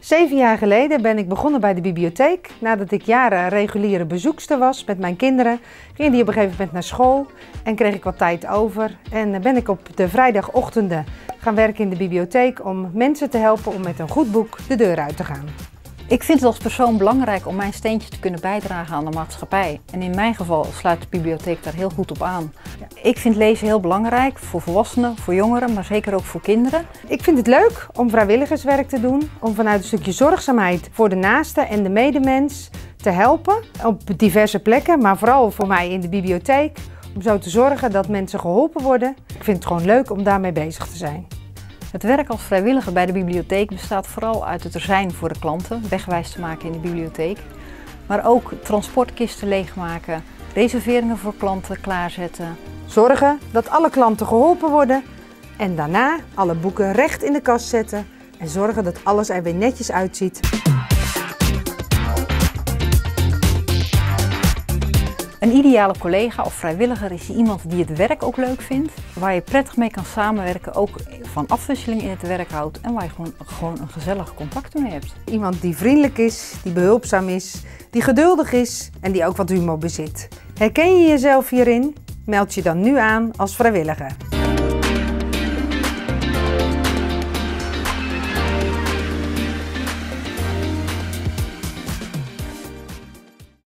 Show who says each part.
Speaker 1: 7 jaar geleden ben ik begonnen bij de bibliotheek. Nadat ik jaren reguliere bezoekster was met mijn kinderen, ging die op een gegeven moment naar school en kreeg ik wat tijd over. En ben ik op de vrijdagochtenden gaan werken in de bibliotheek om mensen te helpen om met een goed boek de deur uit te gaan.
Speaker 2: Ik vind het als persoon belangrijk om mijn steentje te kunnen bijdragen aan de maatschappij. En in mijn geval sluit de bibliotheek daar heel goed op aan. Ik vind lezen heel belangrijk voor volwassenen, voor jongeren, maar zeker ook voor kinderen.
Speaker 1: Ik vind het leuk om vrijwilligerswerk te doen, om vanuit een stukje zorgzaamheid voor de naaste en de medemens te helpen. Op diverse plekken, maar vooral voor mij in de bibliotheek. Om zo te zorgen dat mensen geholpen worden. Ik vind het gewoon leuk om daarmee bezig te zijn.
Speaker 2: Het werk als vrijwilliger bij de bibliotheek bestaat vooral uit het er zijn voor de klanten, wegwijs te maken in de bibliotheek. Maar ook transportkisten leegmaken, reserveringen voor klanten klaarzetten.
Speaker 1: Zorgen dat alle klanten geholpen worden en daarna alle boeken recht in de kast zetten en zorgen dat alles er weer netjes uitziet.
Speaker 2: Een ideale collega of vrijwilliger is iemand die het werk ook leuk vindt, waar je prettig mee kan samenwerken, ook van afwisseling in het werk houdt en waar je gewoon een gezellig contact mee hebt.
Speaker 1: Iemand die vriendelijk is, die behulpzaam is, die geduldig is en die ook wat humor bezit. Herken je jezelf hierin? Meld je dan nu aan als vrijwilliger.